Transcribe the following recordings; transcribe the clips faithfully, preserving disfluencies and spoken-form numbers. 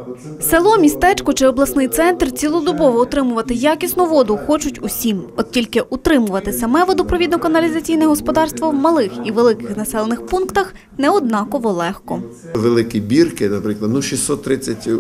Село, містечко чи обласний центр цілодобово отримувати якісну воду хочуть усім. От тільки утримувати саме водопровідно-каналізаційне господарство в малих і великих населених пунктах не однаково легко. Великі бірки, наприклад, ну шістсот тридцять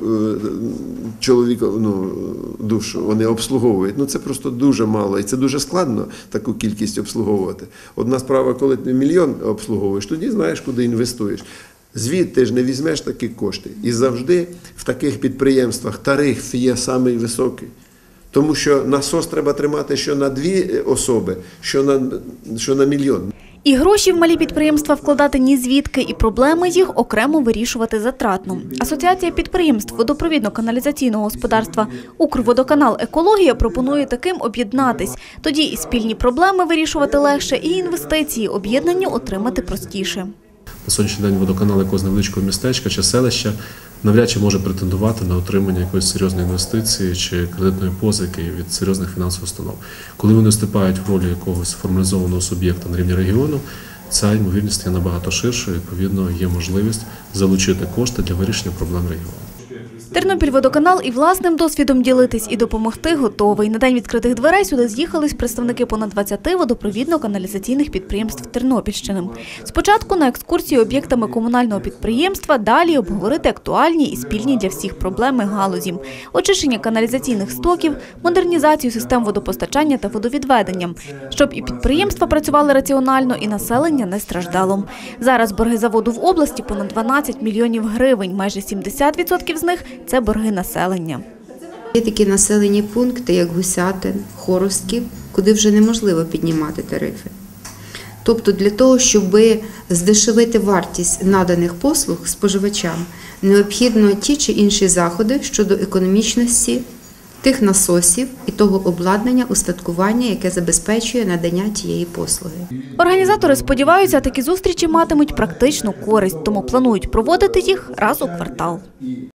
чоловік, ну, душ вони обслуговують. Ну це просто дуже мало і це дуже складно таку кількість обслуговувати. Одна справа, коли ти мільйон обслуговуєш, тоді знаєш, куди інвестуєш. Звідти ж не візьмеш такі кошти. І завжди в таких підприємствах тариф є самий високий. Тому що насос треба тримати що на дві особи, що на, що на мільйон. І гроші в малі підприємства вкладати ні звідки, і проблеми їх окремо вирішувати затратно. Асоціація підприємств водопровідно-каналізаційного господарства «Укрводоканал Екологія» пропонує таким об'єднатись. Тоді і спільні проблеми вирішувати легше, і інвестиції об'єднані отримати простіше. На сьогоднішній день водоканал якогось невеличкого містечка чи селища навряд чи може претендувати на отримання якоїсь серйозної інвестиції чи кредитної позики від серйозних фінансових установ. Коли вони виступають в ролі якогось формалізованого суб'єкта на рівні регіону, ця ймовірність є набагато ширшою, відповідно є можливість залучити кошти для вирішення проблем регіону. Тернопільводоканал і власним досвідом ділитись і допомогти готовий. На день відкритих дверей сюди з'їхались представники понад двадцяти водопровідно-каналізаційних підприємств Тернопільщини. Спочатку на екскурсію об'єктами комунального підприємства, далі обговорити актуальні і спільні для всіх проблеми галузі. Очищення каналізаційних стоків, модернізацію систем водопостачання та водовідведення. Щоб і підприємства працювали раціонально, і населення не страждало. Зараз борги за воду в області понад дванадцять мільйонів гривень, майже сімдесят відсотків з них – це борги населення. Є такі населені пункти, як Гусятин, Хоростків, куди вже неможливо піднімати тарифи. Тобто для того, щоб здешевити вартість наданих послуг споживачам, необхідно ті чи інші заходи щодо економічності тих насосів і того обладнання, устаткування, яке забезпечує надання тієї послуги. Організатори сподіваються, такі зустрічі матимуть практичну користь, тому планують проводити їх раз у квартал.